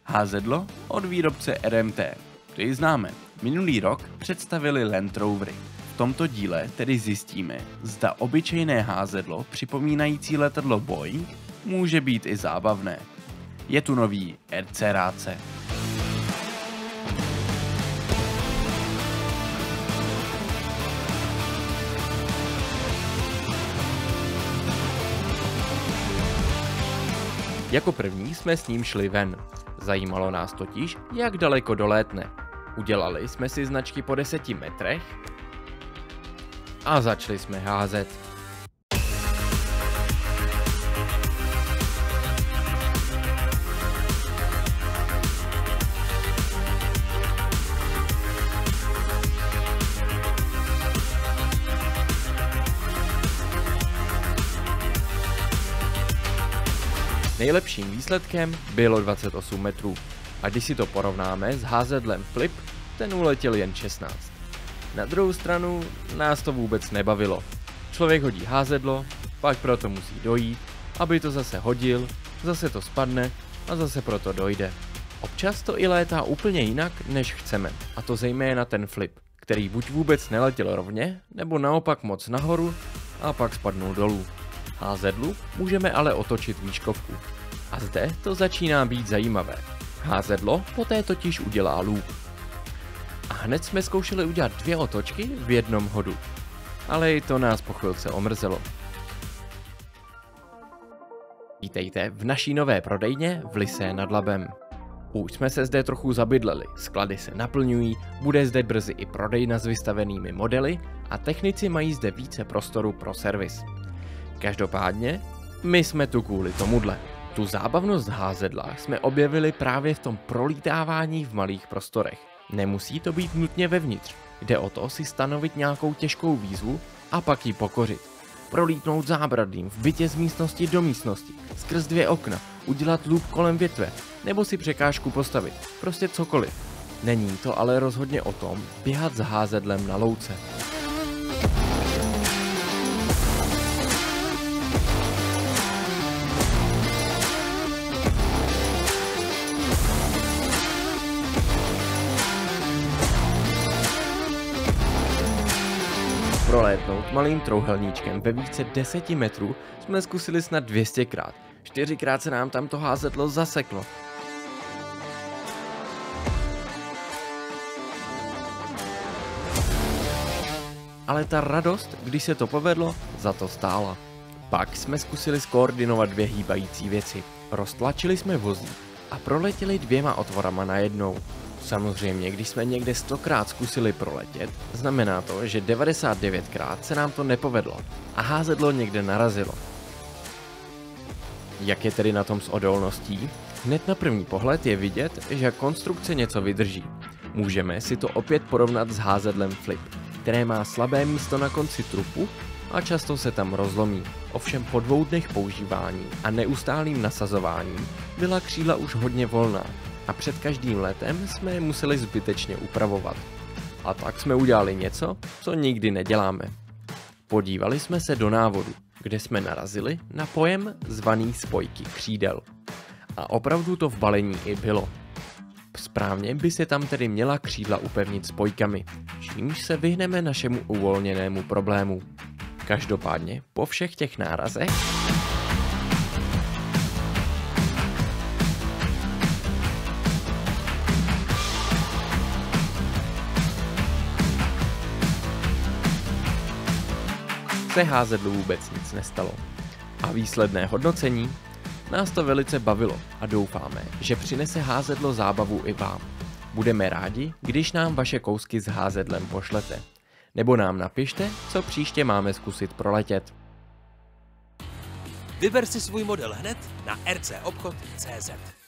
Házedlo od výrobce RMT, který známe. Minulý rok představili Land Rovery. V tomto díle tedy zjistíme, zda obyčejné házedlo připomínající letadlo Boeing může být i zábavné. Je tu nový RC. Jako první jsme s ním šli ven. Zajímalo nás totiž, jak daleko dolétne. Udělali jsme si značky po 10 metrech a začali jsme házet. Nejlepším výsledkem bylo 28 metrů. A když si to porovnáme s házedlem Flip, ten uletěl jen 16. Na druhou stranu nás to vůbec nebavilo. Člověk hodí házedlo, pak proto musí dojít, aby to zase hodil, zase to spadne a zase proto dojde. Občas to i létá úplně jinak, než chceme, a to zejména ten Flip, který buď vůbec neletěl rovně, nebo naopak moc nahoru a pak spadnul dolů. Házedlu můžeme ale otočit výškovku. A zde to začíná být zajímavé. Házedlo poté totiž udělá loop. A hned jsme zkoušeli udělat 2 otočky v jednom hodu. Ale i to nás po chvilce omrzelo. Vítejte v naší nové prodejně v Lysé nad Labem. Už jsme se zde trochu zabydleli, sklady se naplňují, bude zde brzy i prodejna s vystavenými modely a technici mají zde více prostoru pro servis. Každopádně, my jsme tu kvůli tomuhle. Tu zábavnost házedla jsme objevili právě v tom prolítávání v malých prostorech. Nemusí to být nutně vevnitř, jde o to si stanovit nějakou těžkou výzvu a pak ji pokořit. Prolítnout zábradlím v bytě z místnosti do místnosti, skrz 2 okna, udělat loop kolem větve, nebo si překážku postavit, prostě cokoliv. Není to ale rozhodně o tom běhat s házedlem na louce. Prolétnout malým trouhelníčkem ve výšce 10 metrů jsme zkusili snad 200krát. 4krát se nám tam to házedlo zaseklo. Ale ta radost, když se to povedlo, za to stála. Pak jsme zkusili skoordinovat 2 hýbající věci. Roztlačili jsme vozík a proletěli 2 otvorama najednou. Samozřejmě, když jsme někde 100krát zkusili proletět, znamená to, že 99krát se nám to nepovedlo a házedlo někde narazilo. Jak je tedy na tom s odolností? Hned na první pohled je vidět, že konstrukce něco vydrží. Můžeme si to opět porovnat s házedlem Flip, které má slabé místo na konci trupu a často se tam rozlomí. Ovšem po 2 dnech používání a neustálým nasazováním byla křídla už hodně volná. A před každým letem jsme je museli zbytečně upravovat. A tak jsme udělali něco, co nikdy neděláme. Podívali jsme se do návodu, kde jsme narazili na pojem zvaný spojky křídel. A opravdu to v balení i bylo. Správně by se tam tedy měla křídla upevnit spojkami, čímž se vyhneme našemu uvolněnému problému. Každopádně po všech těch nárazech se házedlu vůbec nic nestalo. A výsledné hodnocení? Nás to velice bavilo a doufáme, že přinese házedlo zábavu i vám. Budeme rádi, když nám vaše kousky s házedlem pošlete. Nebo nám napište, co příště máme zkusit proletět. Vyber si svůj model hned na rcobchod.cz.